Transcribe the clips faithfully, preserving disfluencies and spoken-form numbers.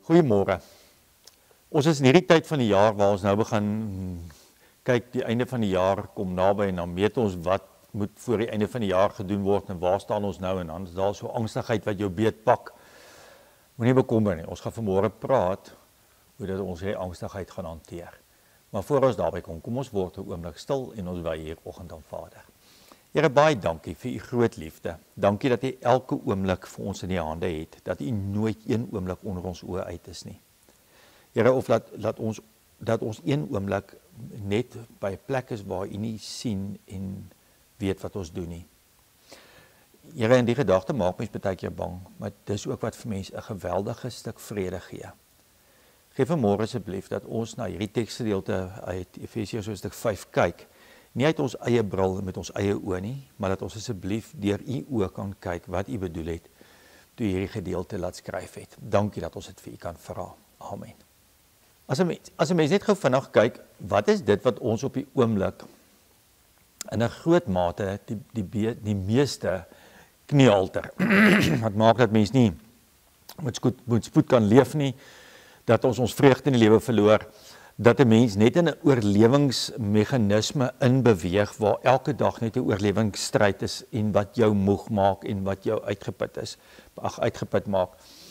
Goeiemôre. Ons is in hierdie tyd van die jaar waar ons nou begin kyk, die einde van die jaar kom naby en dan weet ons wat moet voor die einde van die jaar gedoen word en waar staan ons nou en dan is daar so angstigheid wat jou beetpak. Moenie bekommer nie, ons gaan vanmôre praat hoe dat ons hierdie angstigheid gaan hanteer. Maar voor ons daarby kom, kom ons word 'n oomblik stil en ons wy hier oggend aan Vader. Here, baie dankie vir u groot liefde. Dankie dat u elke oomblik vir ons in die hande het, dat u nooit een oomblik onder ons oë uit is nie. Here, of laat, laat ons, dat ons een oomblik net by 'n plek is waar u nie sien en weet wat ons doen nie. Here, in die gedagte maak mens baie keer bang, maar dis ook wat vir mense 'n geweldige stuk vrede gee. Geef vanmôre asseblief dat ons na hierdie teksgedeelte uit Efesiërs hoofstuk vyf kyk, nie uit ons eie bril met ons eie oë nie, maar dat ons asseblief deur u oë kan kyk wat u bedoel het toe hierdie gedeelte laat skryf het. Dankie dat ons dit vir u kan vra. Amen. As 'n mens, as 'n mens net gou vinnig kyk, wat is dit wat ons op die oomblik in 'n groot mate die die die meeste kniehalter. Wat maak dat mens nie met spoed, met spoed kan leef nie, dat ons ons vreugde in die lewe verloor, dat 'n mens net in 'n oorlewingsmeganisme inbeweeg waar elke dag net 'n oorlewingsstryd is en wat jou moeg maak en wat jou uitgeput is, ag uitgeput maak.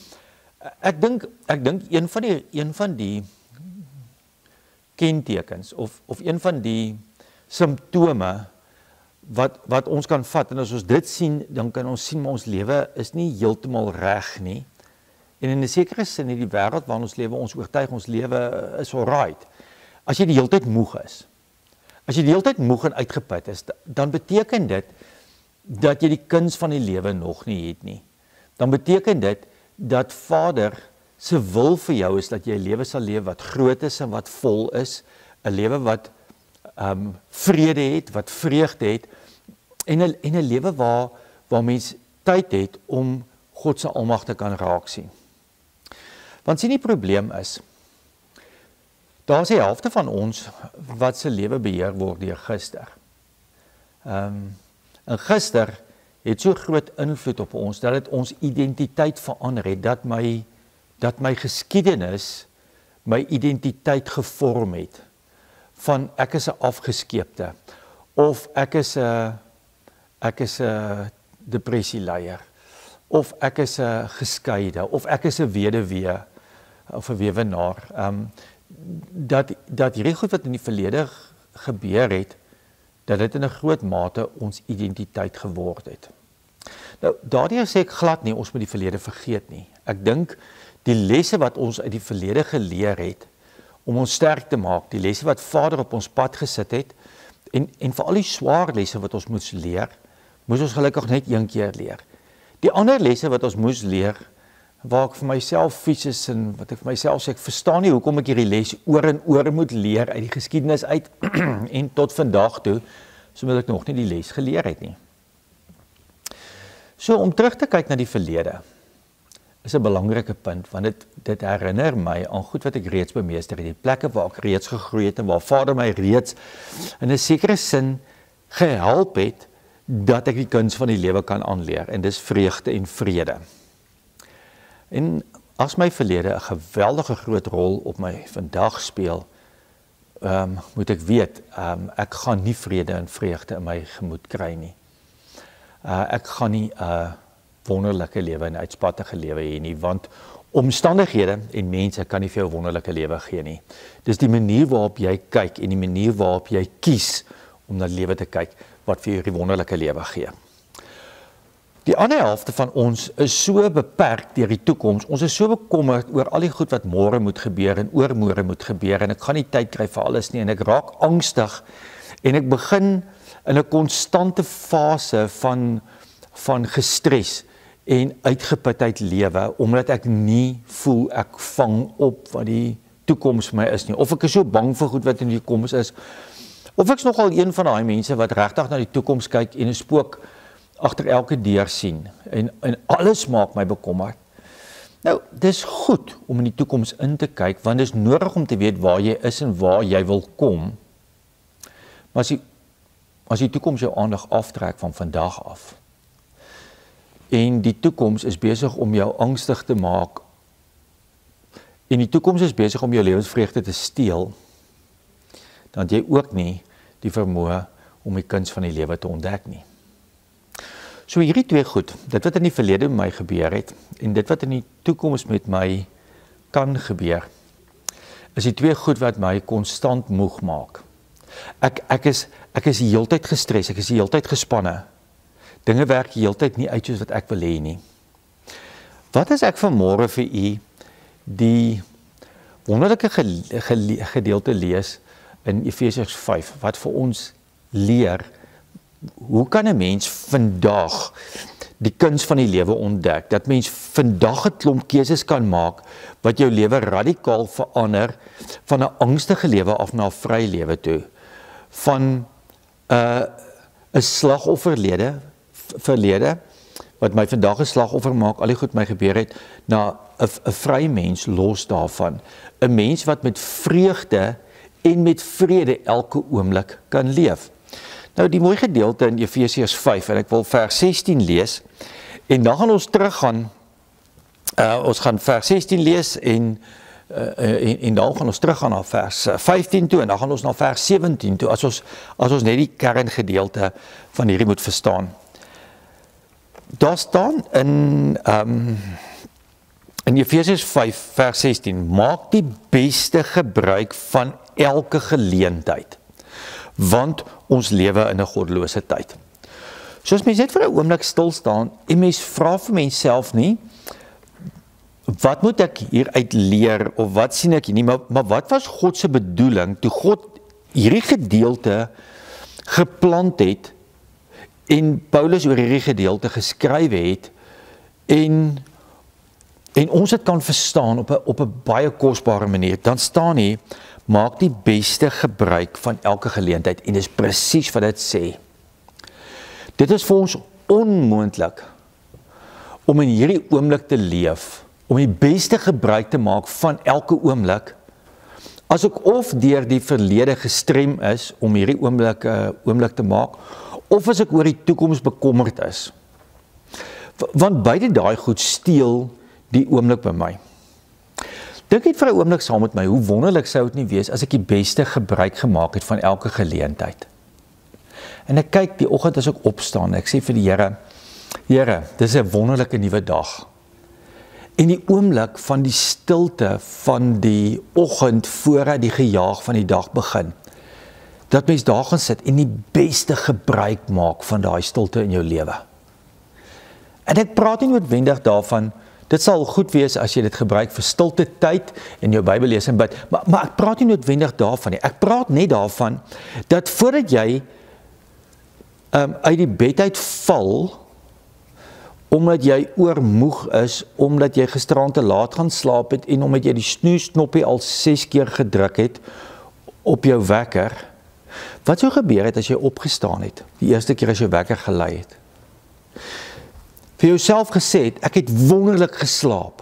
Ek dink ek dink een van die een van die kentekens of of een van die simptome wat wat ons kan vat en as ons dit sien, dan kan ons sien maar ons lewe is nie heeltemal reg nie. En in 'n sekere sin in die wêreld waarin ons lewe, ons oortuig ons lewe is alright. As jy die hele tyd moeg is, as jy die hele tyd moeg en uitgeput is, dan beteken dit dat jy die kuns van die lewe nog nie het nie. Dan beteken dit dat Vader se wil vir jou is dat jy 'n lewe sal leef wat groot is en wat vol is, 'n lewe wat um, vrede het, wat vreugde het en 'n en 'n lewe waar waar mens tyd het om God se almag te kan raak sien. Want sien die probleem is, daar is die helfte van ons wat se lewe beheer word deur gister. Um, en gister het so groot invloed op ons, dat dit ons identiteit verander het, dat my, dat my geskiedenis my identiteit gevorm het, van ek is 'n afgeskeepte, of ek is 'n ek is 'n depressieleier, of ek is 'n geskeide, of ek is 'n weduwee, of 'n weewenaar, um, dat, dat hierdie goed wat in die verlede gebeur het, dat dit in 'n groot mate ons identiteit geword het. Nou, daardeur sê ek glad nie, ons moet die verlede vergeet nie. Ek dink, die lesse wat ons uit die verlede geleer het, om ons sterk te maak, die lesse wat Vader op ons pad gesit het, en, en vir al die swaar lesse wat ons moes leer, moes ons gelukkig net een keer leer. Die ander lesse wat ons moes leer, waar ek vir myself vies is en wat ek vir myself sê, ek verstaan nie hoekom ek hierdie les oor en oor moet leer uit die geskiedenis uit en tot vandag toe, sodat ek nog nie die les geleer het nie. So om terug te kyk na die verlede, is 'n belangrike punt, want dit, dit herinner my aan goed wat ek reeds bemeester het, die plekke waar ek reeds gegroei het en waar Vader my reeds in 'n sekere sin gehelp het, dat ek die kuns van die lewe kan aanleer, en dis vreugde en vrede. En as my verlede 'n geweldige groot rol op my vandag speel, um, moet ek weet, um, ek gaan nie vrede en vreugde in my gemoed kry nie. Uh, ek gaan nie 'n uh, wonderlike lewe en uitspattige lewe hê nie, want omstandighede en mense kan nie vir jou wonderlike lewe gee nie. Dis die manier waarop jy kyk en die manier waarop jy kies om na die lewe te kyk, wat vir jou die wonderlike lewe gee. Die ander helfte van ons is so beperk deur die toekoms, ons is so bekommerd oor al die goed wat môre moet gebeur en oormôre moet gebeur, en ek gaan nie tyd kry vir alles nie, en ek raak angstig, en ek begin in 'n konstante fase van, van gestres en uitgeputheid lewe, omdat ek nie voel ek vang op wat die toekoms vir my is nie, of ek is so bang vir goed wat in die toekoms is, of ek is nogal een van daai mense wat regtig na die toekoms kyk en 'n spook agter elke deur sien, en, en alles maak my bekommerd. Nou, dis goed om in die toekoms in te kyk, want dis nodig om te weet waar jy is en waar jy wil kom, maar as die, as die toekoms jou aandag aftrek van vandag af, en die toekoms is besig om jou angstig te maak en die toekoms is besig om jou lewensvreugde te steel, dan het jy ook nie die vermoë om die kuns van die lewe te ontdek nie. So hierdie twee goed, dit wat in die verlede met my gebeur het, en dit wat in die toekoms met my kan gebeur, is die twee goed wat my konstant moeg maak. Ek, ek is, ek is die heeltyd gestres, ek is die heeltyd gespanne. Dinge werk die heeltyd nie uit soos wat ek wil hê nie. Wat as ek vanmôre vir u die wonderlike gedeelte lees in Efesiërs vyf, wat vir ons leer, hoe kan 'n mens vandag die kuns van die lewe ontdek, dat mens vandag 'n klomp keuses kan maak, wat jou lewe radikaal verander, van 'n angstige lewe af na 'n vry lewe toe, van 'n uh, 'n slagofferlede, verlede, wat my vandag 'n slagoffer maak, al die goed my gebeur het, na 'n 'n vry mens los daarvan, 'n mens wat met vreugde en met vrede elke oomblik kan leef. Nou die mooi gedeelte in Efesiërs vyf, en ek wil vers sestien lees, en dan gaan ons teruggaan, uh, ons gaan vers sestien lees, en, uh, en, en dan gaan ons teruggaan na vers vyftien toe, en dan gaan ons na vers sewentien toe, as ons, as ons net die kerngedeelte van hierdie moet verstaan. Daar staan in, um, in Efesiërs vyf vers sestien, maak die beste gebruik van elke geleentheid, want ons lewe in 'n goddelose tyd. So as mens net vir 'n oomblik stil staan, en mens vra vir menself nie, wat moet ek hieruit leer, of wat sien ek hier nie, maar, maar wat was God se bedoeling, toe God hierdie gedeelte geplant het, en Paulus oor hierdie gedeelte geskryf het, en, en ons het kan verstaan op 'n op 'n baie kosbare manier, dan staan hier, maak die beste gebruik van elke geleentheid, en dis presies wat dit sê. Dit is vir ons onmoontlik om in hierdie oomblik te leef, om die beste gebruik te maak van elke oomblik, as ek of deur die verlede gestrem is om hierdie oomblik, uh, oomblik te maak, of as ek oor die toekoms bekommerd is. Want beide daai goed steel die oomblik by my. Dink net vir 'n oomblik saam met my, hoe wonderlik sou dit nie wees as ek die beste gebruik gemaak het van elke geleentheid. En ek kyk die oggend as ek opstaan, ek sê vir die Here, Here, dis 'n wonderlike nuwe dag. En die oomblik van die stilte van die oggend voordat die gejaag van die dag begin, dat mens daar gaan sit en die beste gebruik maak van daai stilte in jou lewe. En ek praat nie noodwendig daarvan, dit sal goed wees as jy dit gebruik vir stilte tyd en jou Bybel lees en bid, maar, maar ek praat nie noodwendig daarvan nie. Ek praat net daarvan, dat voordat jy um, uit die bed uit val, omdat jy oormoeg is, omdat jy gisterand te laat gaan slaap het, en omdat jy die snoesknoppie al ses keer gedruk het op jou wekker, wat sou gebeur het as jy opgestaan het, die eerste keer as jou wekker gelei het? Vir jouself gesê het, ek het wonderlik geslaap.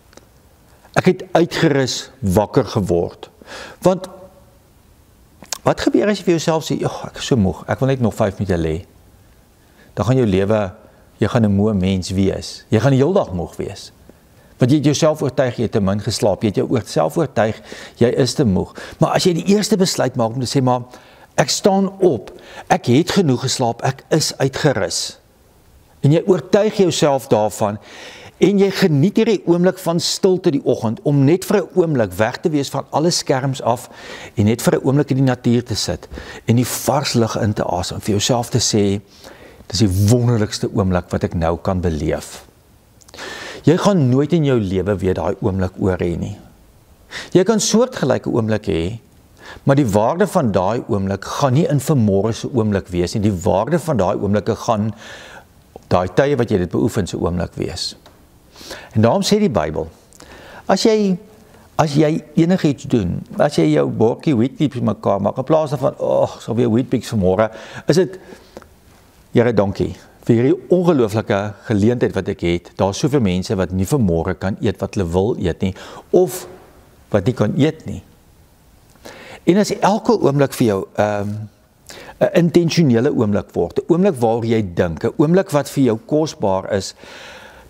Ek het uitgerus wakker geword. Want, wat gebeur as jy vir jouself sê, oh, ek is so moeg, ek wil net nog vyf minute lê. Dan gaan jou lewe, jy gaan 'n moe mens wees. Jy gaan die hele dag moeg wees. Want jy het jouself oortuig, jy het te min geslaap, jy het jou self oortuig, jy is te moeg. Maar as jy die eerste besluit maak om te sê, maar ek staan op, ek het genoeg geslaap, ek is uitgerus. En jy oortuig jouself daarvan, en jy geniet hierdie oomblik van stilte die oggend, om net vir 'n oomblik weg te wees van alle skerms af, en net vir 'n oomblik in die natuur te sit, en die vars lug in te asem, vir jouself te sê, dis die wonderlikste oomblik wat ek nou kan beleef. Jy gaan nooit in jou lewe weer daai oomblik oor hê nie. Jy kan soortgelyke oomblikke hê, maar die waarde van daai oomblik gaan nie in vanmôre se oomblik wees nie. Die waarde van daai oomblikke gaan daai tye wat jy dit beoefen se oomblik wees. En daarom sê die Bybel, as jy as jy enigiets doen, as jy jou bordjie Weet-Bix mekaar maak, in plaas daarvan, oh, sal weer Weet-Bix vanmôre, is dit, Here, dankie vir hierdie ongelooflike geleentheid wat ek het. Daar is soveel mense wat nie vanmôre kan eet wat hulle wil eet nie, of wat nie kan eet nie. En as elke oomblik vir jou um, 'n intentionele oomblik word, 'n oomblik waar jy dink, 'n oomblik wat vir jou kosbaar is,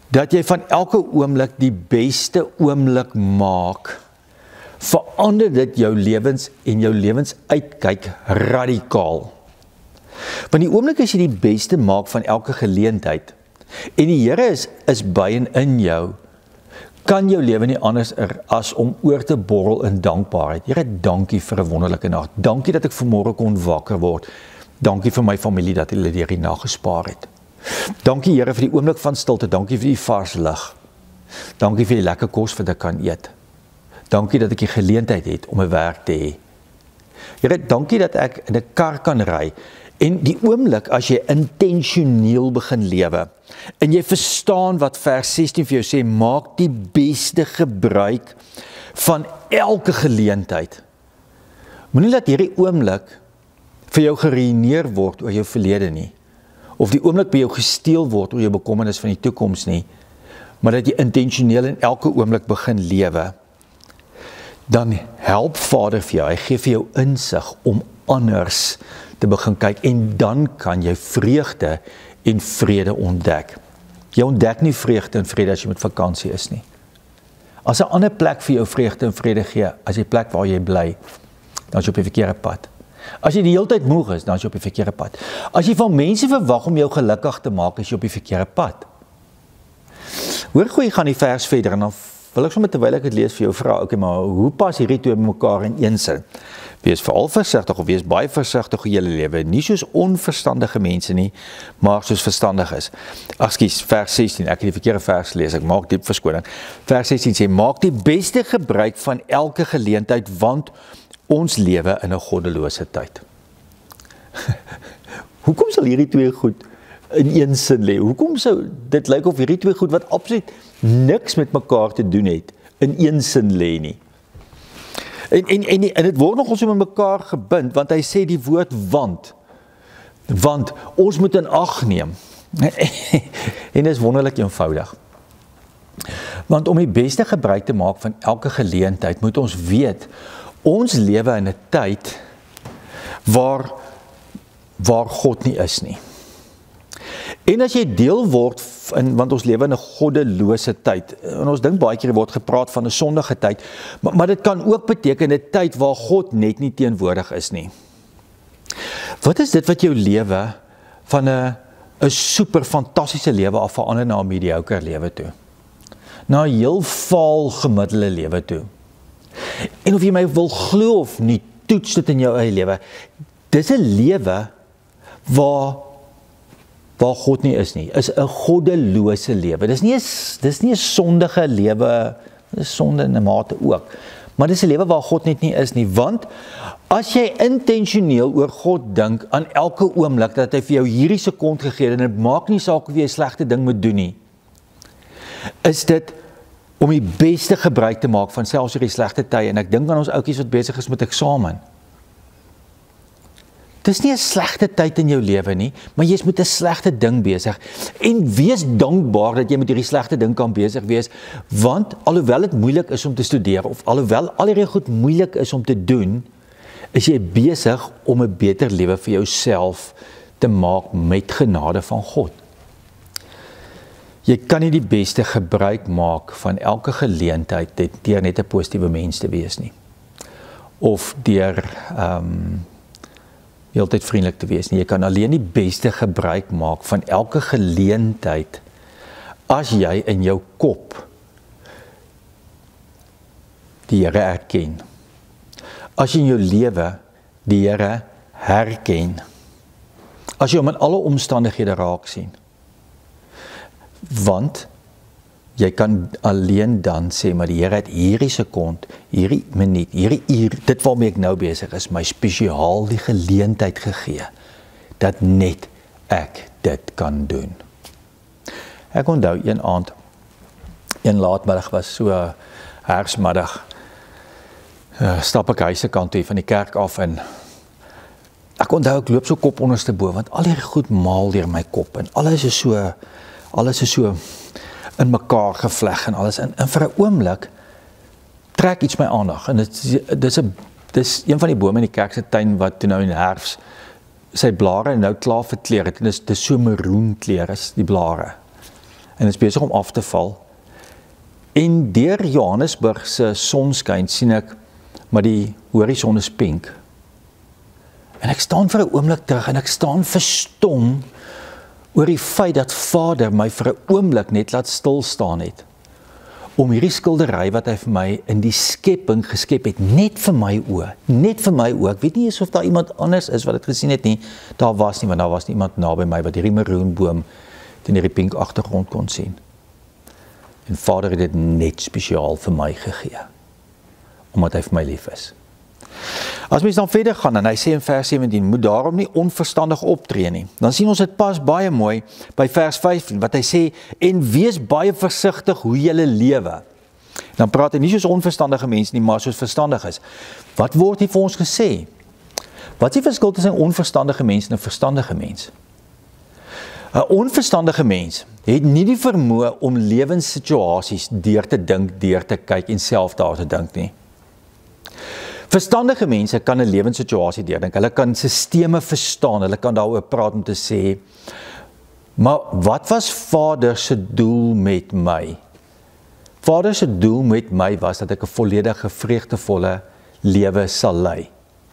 dat jy van elke oomblik die beste oomblik maak, verander dit jou lewens en jou lewensuitkyk radikaal. Want die oomblik as jy die beste maak van elke geleentheid, en die Here is, is by en in jou, kan jou lewe nie anders as om oor te borrel in dankbaarheid. Here, dankie vir 'n wonderlike nag. Dankie dat ek vanmôre kon wakker word. Dankie vir my familie dat hulle deur die nag gespaar het. Dankie Here vir die oomblik van stilte. Dankie vir die vars lig. Dankie vir die lekker kos wat ek kan eet. Dankie dat ek die geleentheid het om 'n werk te hê. Here, dankie dat ek in 'n kar kan ry. En die oomblik as jy intentioneel begin lewe, en jy verstaan wat vers sestien vir jou sê, maak die beste gebruik van elke geleentheid. Moenie laat hierdie oomblik vir jou geruïneer word oor jou verlede nie, of die oomblik by jou gesteel word oor jou bekommernis van die toekoms nie, maar dat jy intentioneel in elke oomblik begin lewe. Dan help Vader vir jou, hy gee vir jou insig om anders te begin kyk, en dan kan jy vreugde en vrede ontdek. Jy ontdek nie vreugde en vrede as jy met vakansie is nie. As 'n ander plek vir jou vreugde en vrede gee, as die plek waar jy bly, dan is jy op die verkeerde pad. As jy die hele tyd moeg is, dan is jy op die verkeerde pad. As jy van mense verwag om jou gelukkig te maak, is jy op die verkeerde pad. Hoor gou, jy gaan die vers verder, en dan wil ek sommer terwyl ek dit lees vir jou vra, okay, maar hoe pas hierdie twee mekaar in een sin? Wees veral versigtig, of wees baie versigtig in julle lewe, nie soos onverstandige mense nie, maar soos verstandig is. Ekskuus, vers sestien, ek het die verkeerde vers lees, ek maak diep verskoning. Vers sestien sê, maak die beste gebruik van elke geleentheid, want ons lewe in 'n goddelose tyd. Hoekom sal hierdie twee goed in een sin lê? Hoekom sou dit lyk of hierdie twee goed wat absoluut niks met mekaar te doen het, in een sin lê nie? En, en, en, en het word nog ons met mekaar gebind, want hy sê die woord want, want ons moet in ag neem, en dit is wonderlik eenvoudig, want om die beste gebruik te maak van elke geleentheid, moet ons weet, ons lewe in 'n tyd, waar, waar God nie is nie. En as jy deel word, in, want ons lewe in 'n goddelose tyd, en ons dink baie keer word gepraat van 'n sondige tyd, maar, maar dit kan ook beteken 'n tyd waar God net nie teenwoordig is nie. Wat is dit wat jou lewe van 'n 'n super fantastiese lewe af verander na 'n mediocre lewe toe? Na 'n heel vaal gemiddelde lewe toe. En of jy my wil glo of nie, toets dit in jou eie lewe. Dis 'n lewe waar waar God nie is nie, is 'n goddelose lewe. Dis nie 'n dis nie 'n sondige lewe, dis sonde in 'n mate ook. Maar dis 'n lewe waar God net nie is nie, want as jy intentioneel oor God dink aan elke oomblik dat hy vir jou hierdie sekond gegee het, en dit maak nie saak of jy 'n slegte ding moet doen nie, is dit om die beste gebruik te maak van selfs hierdie slegte tye. En ek dink aan ons ouetjies wat besig is met eksamen. Dis nie 'n slegte tyd in jou lewe nie, maar jy is met 'n slegte ding besig. En wees dankbaar dat jy met hierdie slegte ding kan besig wees, want alhoewel dit moeilik is om te studeer, of alhoewel al hierdie goed moeilik is om te doen, is jy besig om 'n beter lewe vir jouself te maak met genade van God. Jy kan nie die beste gebruik maak van elke geleentheid deur net 'n positiewe mens te wees nie. Of deur um, heeltyd vriendelik te wees nie. Jy kan alleen die beste gebruik maak van elke geleentheid as jy in jou kop die Here erken. As jy in jou lewe die Here herken. As jy hom in alle omstandighede raak sien. Want jy kan alleen dan sê, maar die Here het hierdie sekond, hierdie minuut, hierdie uur, dit waarmee ek nou besig is, my spesiaal die geleentheid gegee, dat net ek dit kan doen. Ek onthou een aand, een laatmiddag was so herfsmiddag, uh, stap ek huis se kant toe van die kerk af, en ek onthou ek loop so kop onderste bo, want al hierdie goed maal deur my kop, en alles is so, alles is so in mekaar gevleg en alles, en, en vir 'n oomblik trek iets my aandag, en dit dis 'n dis een van die bome in die kerk se tuin wat toe nou in herfs sy blare nou klaar verkleur het, en dis dis so maroon kleur is die blare. en is besig om af te val. En deur Johannesburg se sonskyn sien ek, maar die horison is pink. En ek staan vir 'n oomblik terug en ek staan verstom oor die feit dat Vader my vir 'n oomblik net laat stil staan het. Om hierdie skildery wat hy vir my in die skepping geskep het, net vir my oë, net vir my oë. Ek weet nie eens of daar iemand anders is wat dit gesien het nie. Daar was nie, want daar was nie iemand naby my wat hierdie maroonboom teen hierdie pink agtergrond kon sien. En Vader het dit net spesiaal vir my gegee, omdat hy vir my lief is. As mens dan verder gaan, en hy sê in vers sewentien, moet daarom nie onverstandig optree nie. Dan sien ons dit pas baie mooi by vers vyftien, wat hy sê, en wees baie versigtig hoe julle lewe. Dan praat hy nie soos onverstandige mense nie, maar soos verstandig is. Wat word hier vir ons gesê? Wat is die verskil tussen 'n onverstandige mens en 'n verstandige mens? 'n Onverstandige mens het nie die vermoë om lewenssituasies deur te dink, deur te kyk en self daar te dink nie. Verstandige mense kan 'n lewenssituasie deurdink, hulle kan sisteme verstaan, hulle kan daaroor praat om te sê, maar wat was Vader se doel met my? Vader se doel met my was dat ek 'n volledige vreugdevolle lewe sal lei.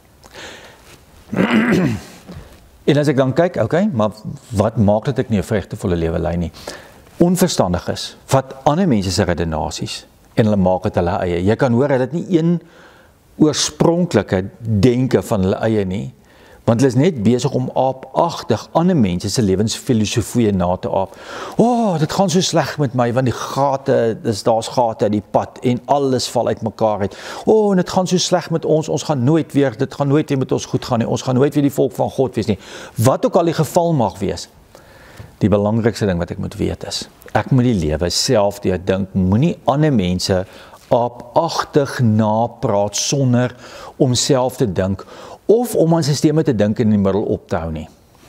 En as ek dan kyk, okay, maar wat maak dat ek nie 'n vreugdevolle lewe lei nie? Onverstandig is, vat ander mense se redenasies en hulle maak dit hulle eie. Jy kan hoor, hulle het nie een oorspronklike denke van hulle eie nie, want hulle is net besig om aapagtig ander mense se lewensfilosofie na te aap. O, oh, dit gaan so sleg met my, want die gate, dis daar's gate in die pad, en alles val uit mekaar uit. O, oh, en dit gaan so sleg met ons, ons gaan nooit weer, dit gaan nooit weer met ons goed gaan nie, ons gaan nooit weer die volk van God wees nie. Wat ook al die geval mag wees, die belangrikste ding wat ek moet weet is, ek moet die lewe self deurdink, moenie ander mense aapagtig napraat sonder om self te dink, of om aan sisteme te dink en in die middel op te hou nie.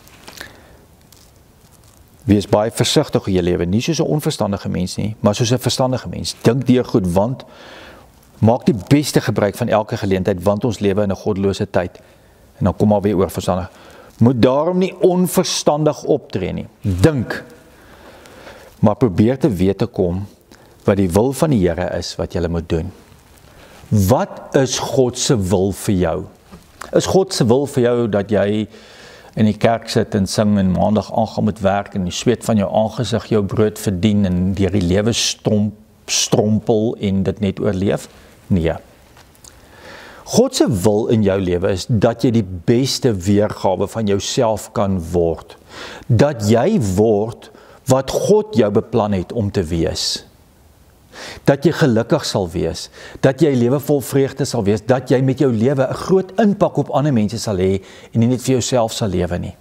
Wees baie versigtig hoe jy lewe, nie soos 'n onverstandige mens nie, maar soos 'n verstandige mens. Dink deur goed, want maak die beste gebruik van elke geleentheid, want ons lewe in 'n goddelose tyd. En dan kom maar weer oor verstandig. Moet daarom nie onverstandig optree nie. Dink, maar probeer te weet te kom wat die wil van die Here is wat jy moet doen. Wat is God se wil vir jou? Is God se wil vir jou dat jy in die kerk sit en sing en maandag aangaan met werk en die sweet van jou aangesig jou brood verdien en deur die lewe stomp, strompel en dit net oorleef? Nee. God se wil in jou lewe is dat jy die beste weergawe van jouself kan word. Dat jy word wat God jou beplan het om te wees. Dat jy gelukkig sal wees, dat jy lewe vol vreugde sal wees, dat jy met jou lewe 'n groot impak op ander mense sal hê en nie net vir jouself sal lewe nie.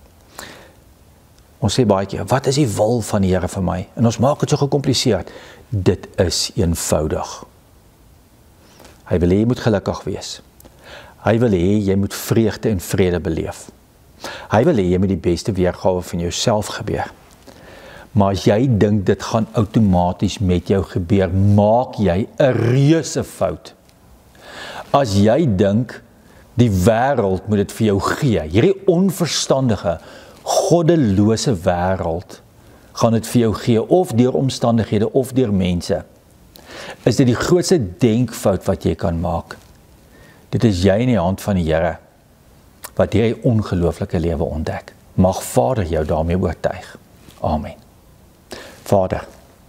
Ons sê baie keer, wat is die wil van die Here vir my? En ons maak dit so gekompliseerd. Dit is eenvoudig. Hy wil hê jy moet gelukkig wees. Hy wil hê jy moet vreugde en vrede beleef. Hy wil hê jy moet die beste weergawe van jouself gebeur. Maar as jy dink dit gaan outomaties met jou gebeur, maak jy 'n reuse fout. As jy dink die wêreld moet dit vir jou gee, hierdie onverstandige, goddelose wêreld gaan dit vir jou gee, of deur omstandighede of deur mense, is dit die grootste denkfout wat jy kan maak. Dit is jy in die hand van die Here wat jy ongelooflike lewe ontdek. Mag Vader jou daarmee oortuig. Amen. Vader,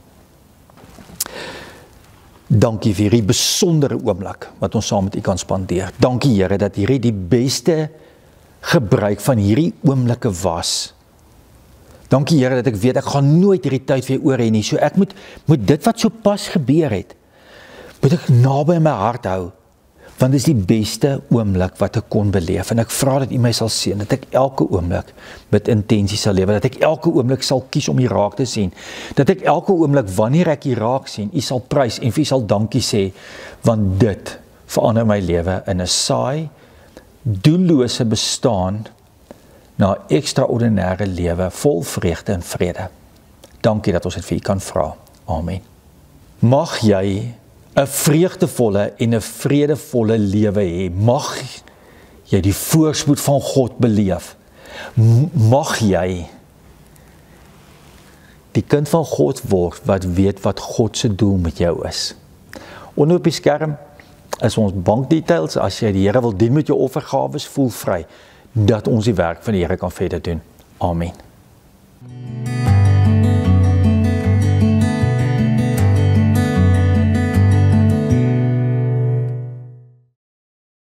dankie vir hierdie besondere oomblik wat ons saam met U kan spandeer. Dankie Here dat hierdie die beste gebruik van hierdie oomblikke was. Dankie Here dat ek weet ek gaan nooit hierdie tyd weer oor hê nie. So ek moet moet dit wat so pas gebeur het, moet ek naby in my hart hou. Want dit is die beste oomblik wat ek kon beleef, en ek vra dat U my sal seën, dat ek elke oomblik met intensie sal lewe, dat ek elke oomblik sal kies om U raak te sien, dat ek elke oomblik wanneer ek U raak sien, U sal prys en vir U sal dankie sê, want dit verander my lewe in 'n saai, doellose bestaan na 'n ekstraordinêre lewe vol vreugde en vrede. Dankie dat ons dit vir U kan vra. Amen. Mag jy 'n vreugdevolle en 'n vredevolle lewe hê. Mag jy die voorspoed van God beleef. Mag jy die kind van God word wat weet wat God se doel met jou is. Onder op die skerm is ons bankdetails. As jy die Here wil dien met jou offergawes, voel vry dat ons die werk van die Here kan verder doen. Amen.